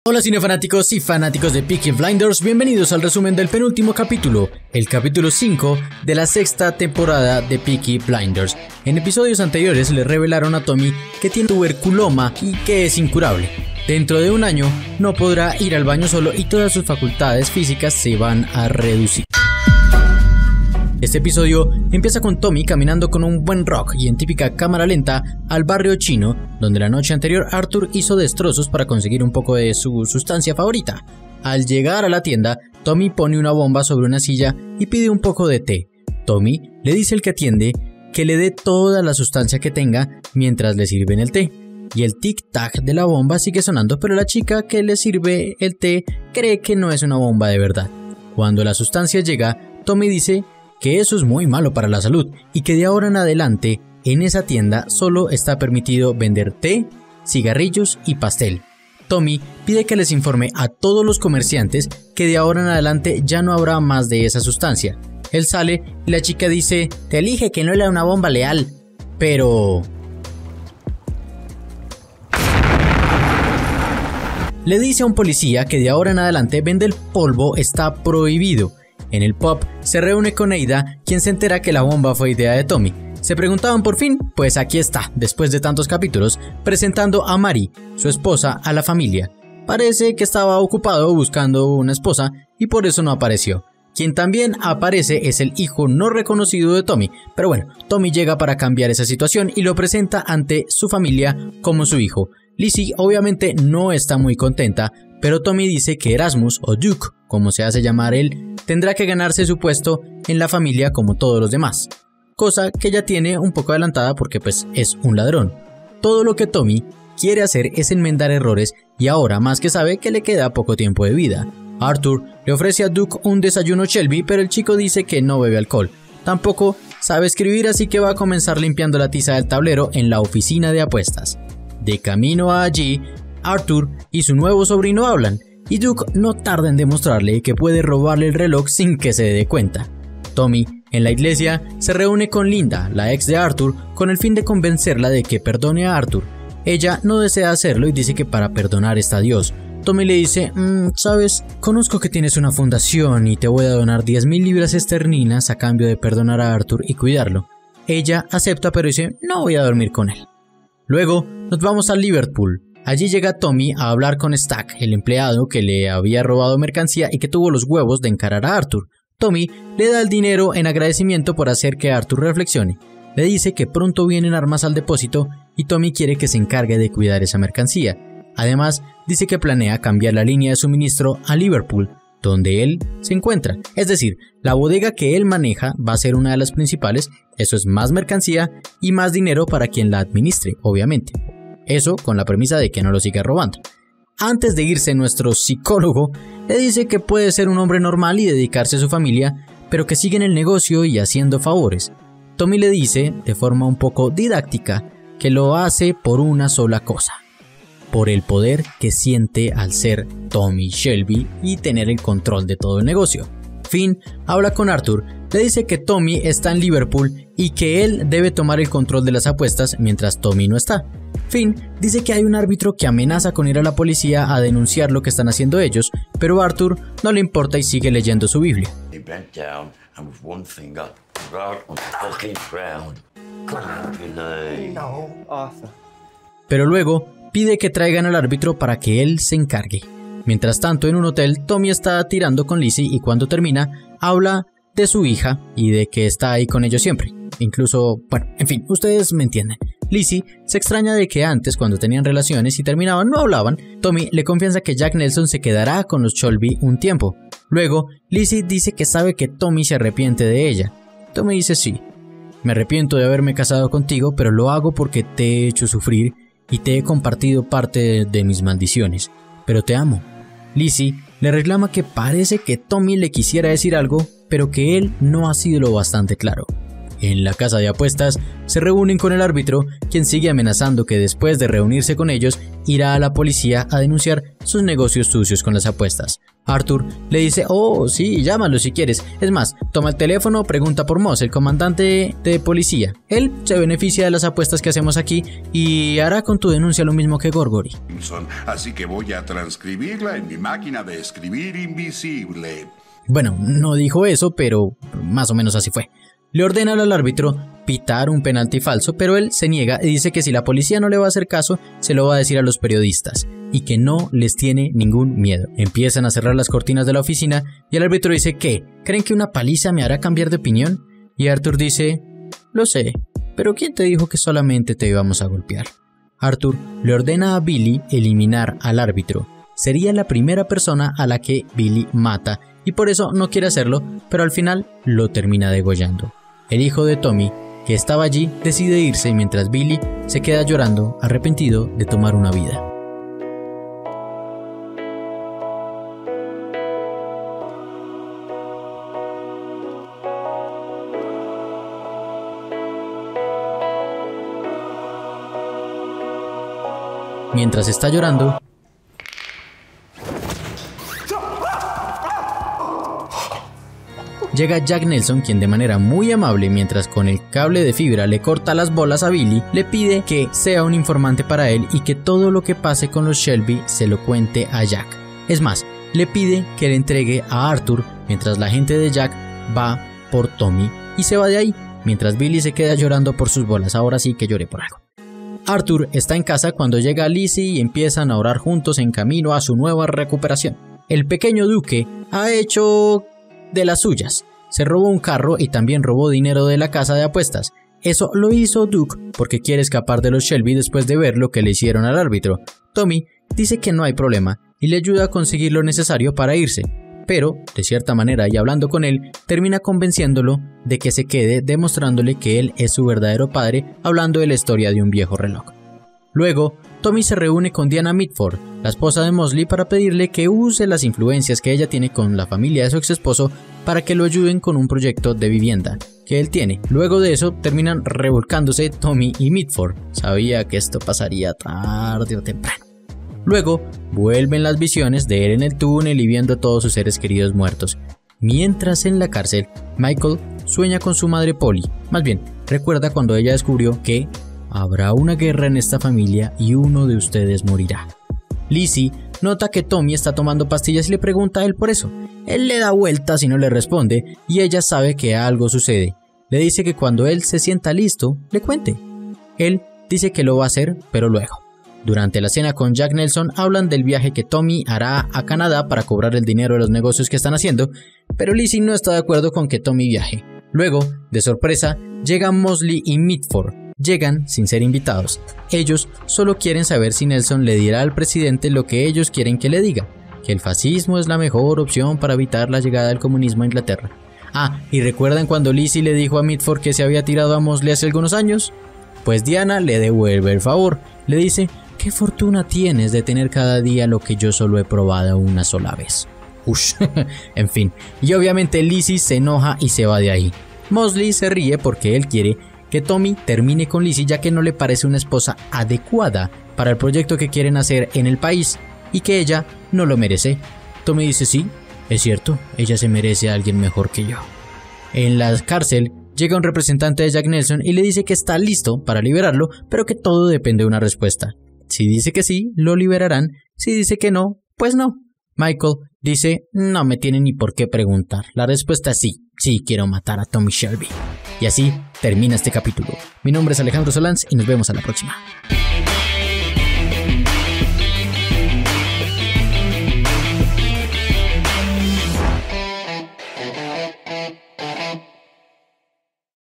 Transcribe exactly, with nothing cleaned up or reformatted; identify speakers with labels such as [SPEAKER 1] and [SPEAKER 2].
[SPEAKER 1] Hola cinefanáticos y fanáticos de Peaky Blinders, bienvenidos al resumen del penúltimo capítulo, el capítulo cinco de la sexta temporada de Peaky Blinders. En episodios anteriores le revelaron a Tommy que tiene tuberculoma y que es incurable. Dentro de un año no podrá ir al baño solo y todas sus facultades físicas se van a reducir. Este episodio empieza con Tommy caminando con un buen rock y en típica cámara lenta al barrio chino, donde la noche anterior Arthur hizo destrozos para conseguir un poco de su sustancia favorita. Al llegar a la tienda, Tommy pone una bomba sobre una silla y pide un poco de té. Tommy le dice al que atiende que le dé toda la sustancia que tenga mientras le sirven el té. Y el tic-tac de la bomba sigue sonando, pero la chica que le sirve el té cree que no es una bomba de verdad. Cuando la sustancia llega, Tommy dice que eso es muy malo para la salud y que de ahora en adelante en esa tienda solo está permitido vender té, cigarrillos y pastel. Tommy pide que les informe a todos los comerciantes que de ahora en adelante ya no habrá más de esa sustancia. Él sale y la chica dice: te dije que no era una bomba leal, pero... Le dice a un policía que de ahora en adelante vender polvo está prohibido. En el pub se reúne con Ada, quien se entera que la bomba fue idea de Tommy. ¿Se preguntaban por fin? Pues aquí está, después de tantos capítulos, presentando a Mary, su esposa, a la familia. Parece que estaba ocupado buscando una esposa y por eso no apareció. Quien también aparece es el hijo no reconocido de Tommy, pero bueno, Tommy llega para cambiar esa situación y lo presenta ante su familia como su hijo. Lizzie obviamente no está muy contenta, pero Tommy dice que Erasmus, o Duke, como se hace llamar él, tendrá que ganarse su puesto en la familia como todos los demás. Cosa que ya tiene un poco adelantada porque pues es un ladrón. Todo lo que Tommy quiere hacer es enmendar errores y ahora más que sabe que le queda poco tiempo de vida. Arthur le ofrece a Duke un desayuno Shelby, pero el chico dice que no bebe alcohol. Tampoco sabe escribir, así que va a comenzar limpiando la tiza del tablero en la oficina de apuestas. De camino a allí, Arthur y su nuevo sobrino hablan, y Duke no tarda en demostrarle que puede robarle el reloj sin que se dé cuenta. Tommy, en la iglesia, se reúne con Linda, la ex de Arthur, con el fin de convencerla de que perdone a Arthur. Ella no desea hacerlo y dice que para perdonar está Dios. Tommy le dice: mmm, sabes, conozco que tienes una fundación y te voy a donar diez mil libras esterlinas a cambio de perdonar a Arthur y cuidarlo. Ella acepta, pero dice: no voy a dormir con él. Luego nos vamos a Liverpool. Allí llega Tommy a hablar con Stack, el empleado que le había robado mercancía y que tuvo los huevos de encarar a Arthur. Tommy le da el dinero en agradecimiento por hacer que Arthur reflexione. Le dice que pronto vienen armas al depósito y Tommy quiere que se encargue de cuidar esa mercancía. Además, dice que planea cambiar la línea de suministro a Liverpool, donde él se encuentra. Es decir, la bodega que él maneja va a ser una de las principales. Eso es más mercancía y más dinero para quien la administre, obviamente. Eso con la premisa de que no lo siga robando. Antes de irse, nuestro psicólogo le dice que puede ser un hombre normal y dedicarse a su familia, pero que sigue en el negocio y haciendo favores. Tommy le dice, de forma un poco didáctica, que lo hace por una sola cosa: por el poder que siente al ser Tommy Shelby y tener el control de todo el negocio. Finn habla con Arthur, le dice que Tommy está en Liverpool y que él debe tomar el control de las apuestas mientras Tommy no está. Finn dice que hay un árbitro que amenaza con ir a la policía a denunciar lo que están haciendo ellos, pero Arthur no le importa y sigue leyendo su Biblia. Pero luego pide que traigan al árbitro para que él se encargue. Mientras tanto, en un hotel, Tommy está tirando con Lizzie y cuando termina, habla de su hija y de que está ahí con ellos siempre. Incluso, bueno, en fin, ustedes me entienden. Lizzie se extraña de que antes, cuando tenían relaciones y terminaban, no hablaban. Tommy le confiesa que Jack Nelson se quedará con los Shelby un tiempo. Luego, Lizzie dice que sabe que Tommy se arrepiente de ella. Tommy dice: sí, me arrepiento de haberme casado contigo, pero lo hago porque te he hecho sufrir y te he compartido parte de, de mis maldiciones. Pero te amo. Lizzie le reclama que parece que Tommy le quisiera decir algo, pero que él no ha sido lo bastante claro. En la casa de apuestas, se reúnen con el árbitro, quien sigue amenazando que después de reunirse con ellos, irá a la policía a denunciar sus negocios sucios con las apuestas. Arthur le dice, oh, sí, llámalo si quieres. Es más, toma el teléfono, pregunta por Moss, el comandante de policía. Él se beneficia de las apuestas que hacemos aquí y hará con tu denuncia lo mismo que Gorgory.
[SPEAKER 2] Así que voy a transcribirla en mi máquina de escribir invisible.
[SPEAKER 1] Bueno, no dijo eso, pero más o menos así fue. Le ordena al árbitro pitar un penalti falso, pero él se niega y dice que si la policía no le va a hacer caso, se lo va a decir a los periodistas, y que no les tiene ningún miedo. Empiezan a cerrar las cortinas de la oficina y el árbitro dice, ¿qué? ¿Creen que una paliza me hará cambiar de opinión? Y Arthur dice, lo sé, pero ¿quién te dijo que solamente te íbamos a golpear? Arthur le ordena a Billy eliminar al árbitro. Sería la primera persona a la que Billy mata, y por eso no quiere hacerlo, pero al final lo termina degollando. El hijo de Tommy, que estaba allí, decide irse mientras Billy se queda llorando, arrepentido de tomar una vida. Mientras está llorando, llega Jack Nelson, quien de manera muy amable, mientras con el cable de fibra le corta las bolas a Billy, le pide que sea un informante para él y que todo lo que pase con los Shelby se lo cuente a Jack. Es más, le pide que le entregue a Arthur mientras la gente de Jack va por Tommy y se va de ahí, mientras Billy se queda llorando por sus bolas. Ahora sí que lloré por algo. Arthur está en casa cuando llega Lizzie y empiezan a orar juntos en camino a su nueva recuperación. El pequeño duque ha hecho de las suyas. Se robó un carro y también robó dinero de la casa de apuestas. Eso lo hizo Duke porque quiere escapar de los Shelby después de ver lo que le hicieron al árbitro. Tommy dice que no hay problema y le ayuda a conseguir lo necesario para irse, pero, de cierta manera y hablando con él, termina convenciéndolo de que se quede, demostrándole que él es su verdadero padre, hablando de la historia de un viejo reloj. Luego, Tommy se reúne con Diana Mitford, la esposa de Mosley, para pedirle que use las influencias que ella tiene con la familia de su ex esposo para que lo ayuden con un proyecto de vivienda que él tiene. Luego de eso, terminan revolcándose Tommy y Mitford. Sabía que esto pasaría tarde o temprano. Luego, vuelven las visiones de él en el túnel y viendo a todos sus seres queridos muertos. Mientras en la cárcel, Michael sueña con su madre Polly. Más bien, recuerda cuando ella descubrió que habrá una guerra en esta familia y uno de ustedes morirá. Lizzie nota que Tommy está tomando pastillas y le pregunta a él por eso. Él le da vueltas y no le responde, y ella sabe que algo sucede. Le dice que cuando él se sienta listo, le cuente. Él dice que lo va a hacer, pero luego. Durante la cena con Jack Nelson hablan del viaje que Tommy hará a Canadá para cobrar el dinero de los negocios que están haciendo, pero Lizzie no está de acuerdo con que Tommy viaje. Luego, de sorpresa, llegan Mosley y Mitford. Llegan sin ser invitados. Ellos solo quieren saber si Nelson le dirá al presidente lo que ellos quieren que le diga, que el fascismo es la mejor opción para evitar la llegada del comunismo a Inglaterra. Ah, ¿y recuerdan cuando Lizzie le dijo a Mitford que se había tirado a Mosley hace algunos años? Pues Diana le devuelve el favor. Le dice, ¿qué fortuna tienes de tener cada día lo que yo solo he probado una sola vez? Ush, en fin. Y obviamente Lizzie se enoja y se va de ahí. Mosley se ríe porque él quiere que Tommy termine con Lizzie, ya que no le parece una esposa adecuada para el proyecto que quieren hacer en el país y que ella no lo merece. Tommy dice sí, es cierto, ella se merece a alguien mejor que yo. En la cárcel llega un representante de Jack Nelson y le dice que está listo para liberarlo, pero que todo depende de una respuesta. Si dice que sí, lo liberarán. Si dice que no, pues no. Michael dice, no me tiene ni por qué preguntar. La respuesta es sí, sí quiero matar a Tommy Shelby. Y así termina este capítulo. Mi nombre es Alejandro Solans y nos vemos a la próxima.